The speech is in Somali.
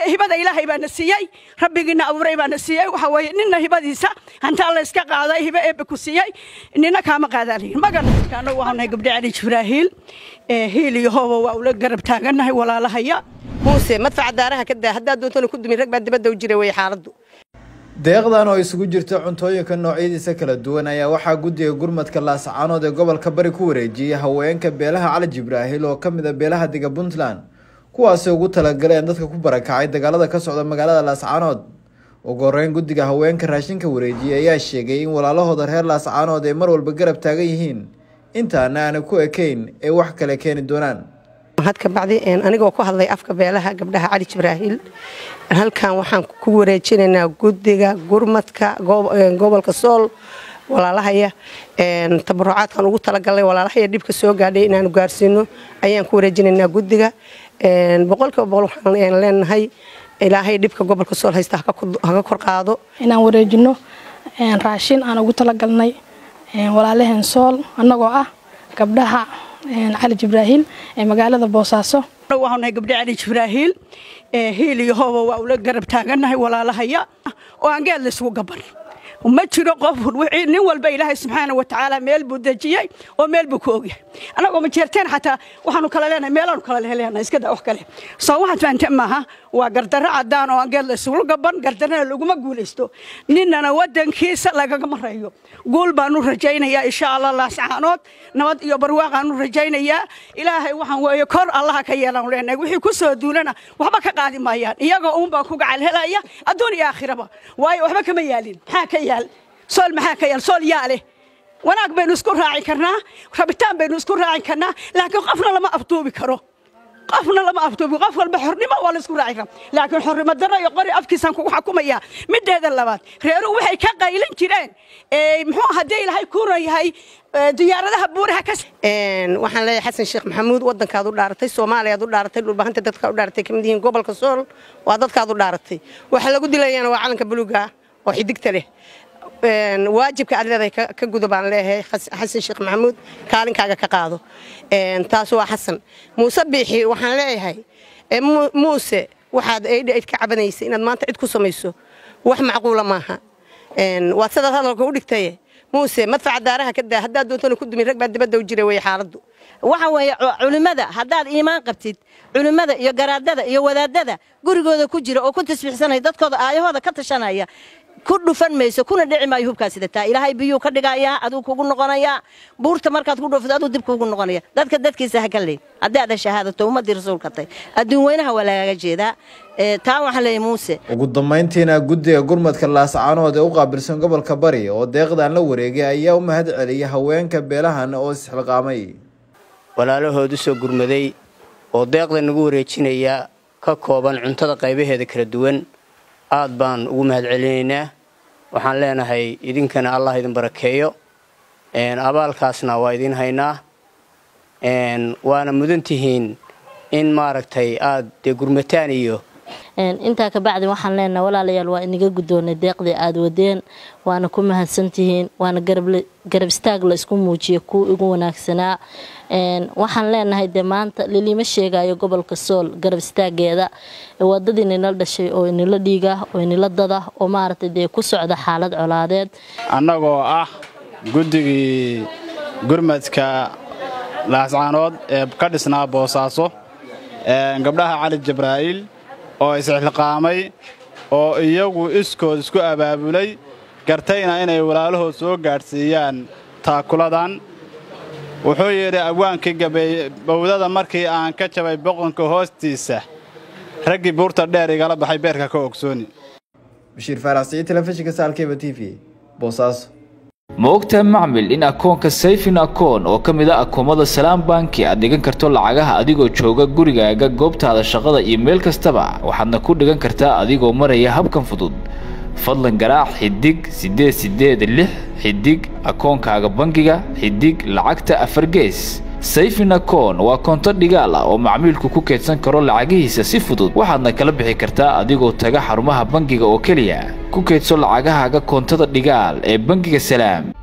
هبة إلهي بنسيي ربي جينا أوري بنسيي وحوي إننا هبة ديسا أنت الله إسكا قاعدة هبة بكسيي إننا كام قاعدين ما كانوا وهم يقبل على جبراهيل هيلي هو وأولاد قرب تاجنا ولا لا هي موسى مدفع دارها كده هدا دوتنا كود من ركبة دبده وجري ويحارده deeqdan oo isugu jirta cuntooyinka noocyadiisa kala duwan ayaa waxa guddiga gurmadka Laascaanood ee gobolka Bari ku wareejiyay haweenka beelaha Cali Jibraahil oo kamid ah beelaha diga Puntland kuwaas oo ugu talagaleen dadka ku barakacay dagaalada ka socda magaalada Laascaanood ugu horeyn guddiga haweenka raashinka wareejiyay ayaa sheegay in walaalahooda reer Laascaanood ay mar walba garab taagan yihiin intaana aan ku ekeyn ee wax kale keeni doonaan hadka bacdi anigoo ku hadlay afka beelaha gabdhaha Cali Jibraahil halkan waxaan ku wareejinaynaa guddiga gurmadka gobolka Sool walaalahaya tabarucaadkan ugu talagalay walaalahaya dibka soo gaadhay inaan gaarsiino ayaan ku wareejinaynaa guddiga boqolkiiba boqol waxaan leenahay ilaahay dibka gobolka Sool haysta ha kor qaado inaan wareejino raashin aan ugu talagalnay walaalahan Sool anagoo ah gabdhaha Cali Jibraahil ee magaalada Boosaaso waxaan gabdhaha Cali Jibraahil هيلي هو وأولاد قرب تاجنا ولا لا هي وأنجل لسوق قبر وما تشرق قفر وعين والبي الله سبحانه وتعالى ميل بدجية وميل بكوجي أنا قوم تشرتين حتى وحنو كلنا ميلان كلنا هلنا إسكده أحكله صوّحت فأنت معها وقدر عدان وأنجل لسوق قبر قدرنا لقوم أقول إستو نينا نودن كيس لقى مريو قول بانو رجينا يا إن شاء الله سعانات نود يبرواق أنو رجينا يا إلهي وحن ويكر الله كيانا ولنا وحي كسر دوننا وحبك قادم مايان يجا بكوج على الهلايا الدنيا آخرة واي وحبك ميالين حكي سول محاكا يا سول ياله وناك بنذكر راعي كرنا ربطان بنذكر راعي كرنا لكن قفنا لما أفتوبي كرو قفنا لما أفتوبي قفل بحر ما ولا نذكر راعي كرنا لكن حر مدرنا يقري أفكي سانكو حكومة يا مد هذا اللبات غيره وحي كقايلين كيران محو هدي لهاي كورة هاي ديار ذهب بورها كس waxaan leeyahay xasan sheekh maxamuud wadankaad u dhaaratay Soomaaliya u dhaaratay dhul bahanta dadka u dhaaratay kamideen gobolka Sool waa dadkaad u dhaaratay waxa lagu dilayana waa calanka buluuga oo xidigta leh واجبك على كجذب عن له حسن شيخ محمود كارن كاجا كقاضو تاسو حسن مسبحي وحن له هاي موسى واحد أيد كعبنيس إن ما تعد كسميسو وح معقولة معها وصدق هذا الكودك تيه موسى مدفع دارها كده هدا دوتنا كود من ركبة دبده وجري ويحارده وحوي علماء هذا إيمان قبتيد علماء يا جراد يا ولاد قري جوده كجري أو كنت تسمع سنة يدك هذا هذا كتشانية كل فن ميسو كنا دعم يهوب كاسدتا إلهي بيو كدقايا أدو كوجن نقنايا بورت مركات كله في أدو دب كوجن نقنايا دتك كيسه هكلي هذا شهادة توما دي رسول كتاي أدو وينها ولا جيدا تاو حلي موسى ugu dambeyntiina guddiga gurmadka Laascaanood ee u qaabilsan gobolka Bari oo deeqdan la wareegay ayaa u mahad celiyay haweenka beelahan oo isxilqaamay walaalahoodu soo gurmaday oo deeqdan ugu wareejinaya ka kooban cuntada qaybaheeda kala duwan aad baan ugu mahad celinaynaa waxaan leenahay idinkana Allah idin barakeeyo abaalkaasna waa idin haynaa waana mudantihiin in maaragtay aad gurmataan iyo inta ka bacdi waxaan leenahay walaalayaal waa inaga gudoonay deeqdii aad wadeen waana ku mahadsantihiin waana garab istaag la isku muujiyo ku ugu wanaagsanaa waxaan leenahay maanta lilima sheegayo gobolka Sool garab istaageeda wadadii inala dhashay oo inala dhiiga oo inala dada oo maartay ku socda xaalad colaadeed annagoo ah guddigii gurmadka Laascaanood ee ka dhisnaa Boosaaso gabdhaha Cali Jibraahil oo isxilqaamay oo iyagu iskood isku abaabulay gartayna inay walaalahood soo gaarsiiyaan taakuladan wuxuu yeeray abwaankii gabay bawdada markii aan ka jabay boqonka hoostiisa raggi buurta dheer igala baxay beerka ka ogsooni Bashir Farasi telefishinka Saalkeeba TV Boosaaso ma ogtahay macmil in akoonka Sayfin akoon oo kamid ah akoomada Salaam Banki aad dhigan karto lacagaha adigoo jooga gurigaaga goobtaada shaqada iyo meel kastaba waxaadna ku dhigan kartaa adigoo maraya habkan fudud fadlan garaac xidig 886 xidig akoonkaaga bangiga xidig lacagta 4 gees Sayfin akoon waa konto dhigaal ah oo macmiilku ku keedsan karo lacagihiisa si fudud waxaadna kala bixi kartaa adigoo taga xarumaha bangiga oo kaliya ku keedso lacagahaaga kontada dhigaal ee bangiga Salaam